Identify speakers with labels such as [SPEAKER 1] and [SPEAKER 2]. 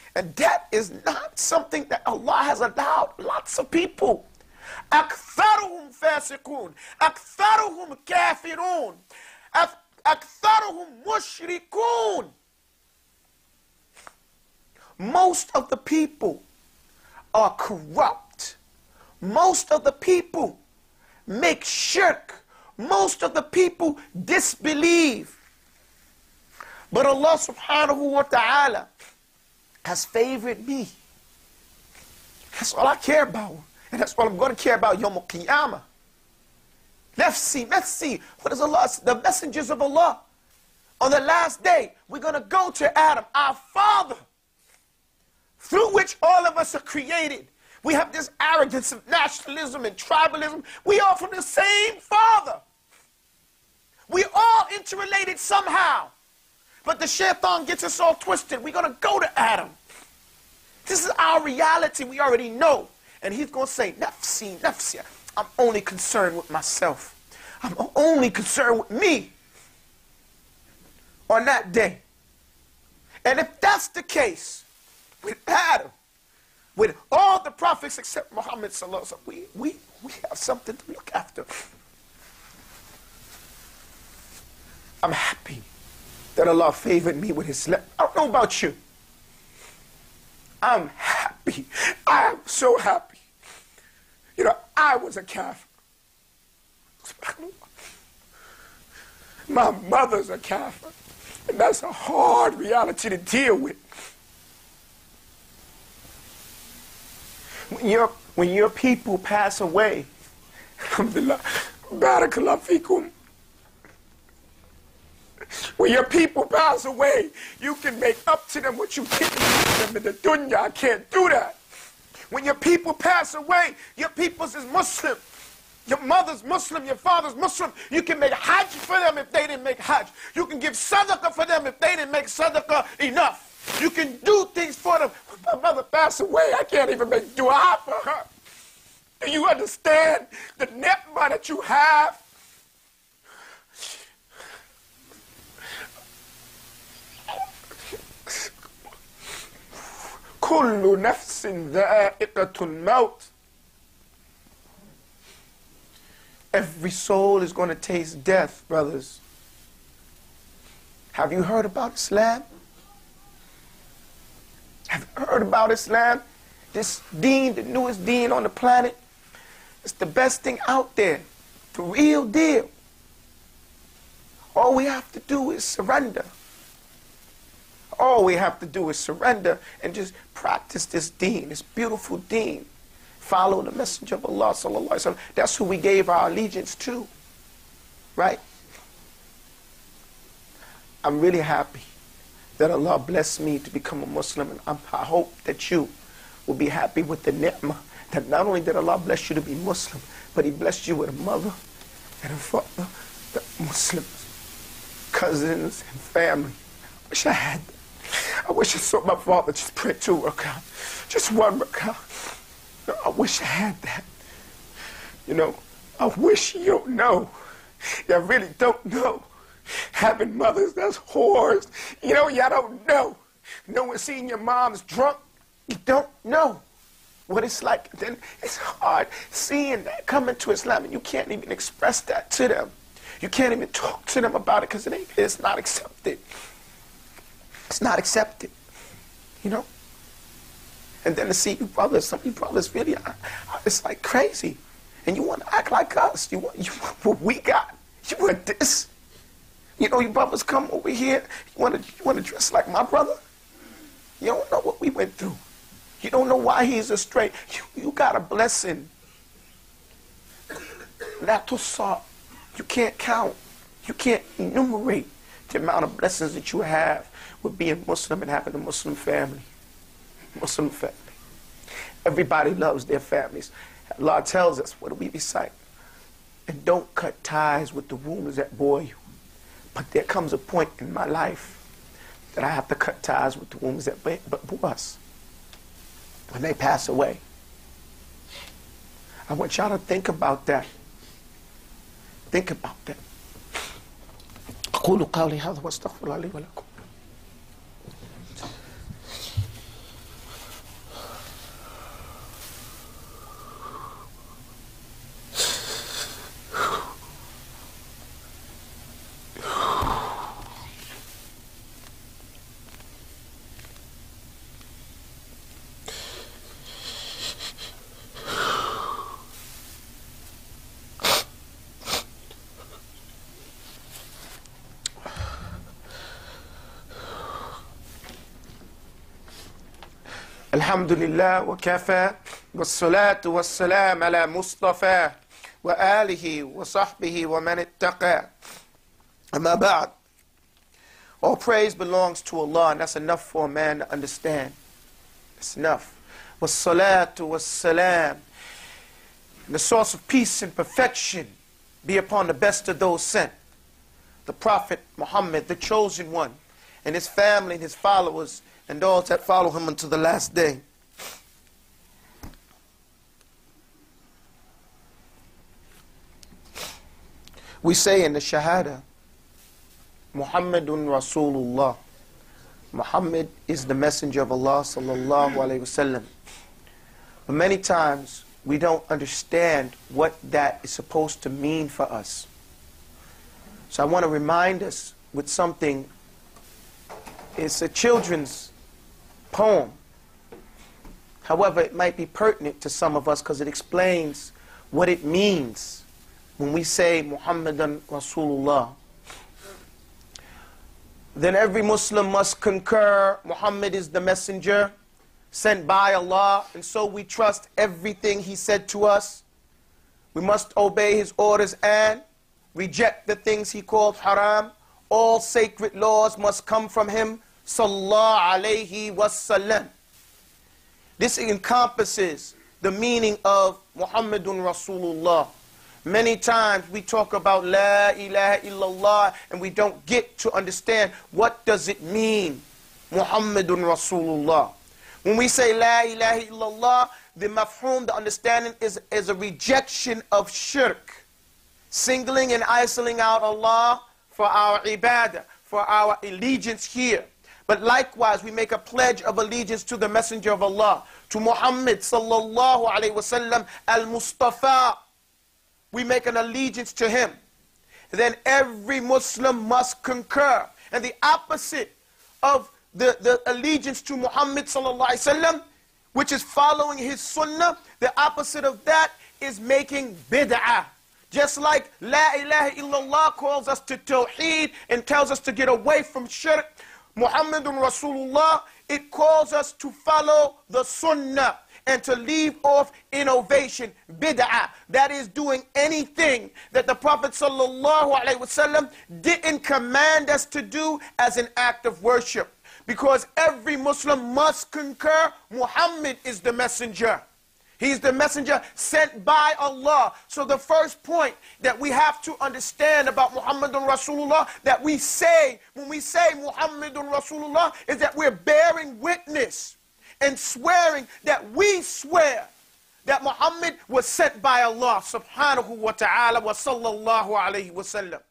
[SPEAKER 1] And that is not something that Allah has allowed lots of people. أكثرهم فاسقون أكثرهم كافرون أكثرهم مشركون. Most of the people are corrupt. Most of the people make shirk. Most of the people disbelieve. But Allah subhanahu wa ta'ala has favored me. That's all I care about. And that's what I'm going to care about Yawm al-Qiyamah. Let's see. What is Allah? The messengers of Allah. On the last day, we're going to go to Adam, our father, through which all of us are created. We have this arrogance of nationalism and tribalism. We are from the same father. We all interrelated somehow. But the shaitan gets us all twisted. We're going to go to Adam. This is our reality. We already know. And he's going to say, nafsi, nafsi. I'm only concerned with myself. I'm only concerned with me on that day. And if that's the case with Adam, with all the prophets except Muhammad sallallahu alaihi wasallam, we have something to look after. I'm happy that Allah favored me with his I don't know about you. I'm happy. I am so happy. You know, I was a kafir. My mother's a kafir. And that's a hard reality to deal with. When your people pass away, alhamdulillah, barakallah fikum. When your people pass away, you can make up to them what you didn't do them in the dunya. I can't do that. When your people pass away, your people's is Muslim. Your mother's Muslim, your father's Muslim. You can make hajj for them if they didn't make hajj. You can give sadaqah for them if they didn't make sadaqah enough. You can do things for them. When my mother passed away, I can't even make dua for her. Do you understand the ni'mah that you have? كل نفس ذائقة الموت. Every soul is going to taste death, brothers. Have you heard about Islam? Have you heard about Islam? This deen, the newest deen on the planet. It's the best thing out there. The real deal. All we have to do is surrender. All we have to do is surrender and just practice this deen, this beautiful deen. Follow the messenger of Allah sallallahu alaihi wasallam. That's who we gave our allegiance to, right? I'm really happy that Allah blessed me to become a Muslim, and I hope that you will be happy with the ni'mah that not only did Allah bless you to be Muslim, but He blessed you with a mother and a father, the Muslims, cousins, and family. I wish I had that. I wish I saw my father just pray 2 rak'ah, just 1 rak'ah. I wish I had that. You know, I wish you don't know. You really don't know. Having mothers that's whores, you know, y'all don't know. No one seeing your mom's drunk, you don't know what it's like. Then it's hard seeing that coming to Islam, and you can't even express that to them. You can't even talk to them about it because it's not accepted. It's not accepted, you know. And then to see you brothers, some of you brothers really, it's like crazy. And you want to act like us. You want what we got. You want this. You know, you brothers come over here. You want to dress like my brother. You don't know what we went through. You don't know why he's astray. You got a blessing. Not to saw. You can't count. You can't enumerate the amount of blessings that you have with being Muslim and having a Muslim family. Muslim family. Everybody loves their families. Allah tells us, what do we recite? And don't cut ties with the wombs that bore you. But there comes a point in my life that I have to cut ties with the wombs that bore us. When they pass away. I want y'all to think about that. Think about that. أقول قولي هذا واستغفر الله لي ولكم. Alhamdulillah wa kafa, wa salatu wa salam ala Mustafa, wa alihi wa sahbihi wa man ittaqa. Amma ba'd. All praise belongs to Allah, and that's enough for a man to understand. That's enough. Wa salatu wa salam. The source of peace and perfection be upon the best of those sent, the Prophet Muhammad, the chosen one, and his family and his followers, and those that follow him until the last day. We say in the Shahada, Muhammadun Rasulullah. Muhammad is the messenger of Allah sallallahu alayhi wasallam. But many times we don't understand what that is supposed to mean for us. So I want to remind us with something. It's a children's poem. However, it might be pertinent to some of us because it explains what it means when we say Muhammadan Rasulullah. Then every Muslim must concur Muhammad is the messenger sent by Allah, and so we trust everything he said to us. We must obey his orders and reject the things he called haram. All sacred laws must come from him, sallallahu alayhi wasallam. This encompasses the meaning of Muhammadun Rasulullah. Many times we talk about La ilaha illallah and we don't get to understand what does it mean, Muhammadun Rasulullah. When we say La ilaha illallah, the mafhum, the understanding is a rejection of shirk, singling and isolating out Allah for our ibadah, for our allegiance here. But likewise, we make a pledge of allegiance to the Messenger of Allah, to Muhammad sallallahu alayhi wasallam al-Mustafa. We make an allegiance to him. Then every Muslim must concur. And the opposite of the allegiance to Muhammad sallallahu alayhi wasallam, which is following his sunnah, the opposite of that is making bid'ah. Just like La ilaha illallah calls us to tawheed and tells us to get away from shirk, Muhammadun Rasulullah, it calls us to follow the sunnah and to leave off innovation, bid'ah. That is doing anything that the Prophet sallallahu alaihi wasallam didn't command us to do as an act of worship. Because every Muslim must concur Muhammad is the messenger. He's the messenger sent by Allah. So the first point that we have to understand about Muhammadun Rasulullah that we say, when we say Muhammadun Rasulullah, is that we're bearing witness and swearing that we swear that Muhammad was sent by Allah subhanahu wa ta'ala wa sallallahu alayhi wa sallam.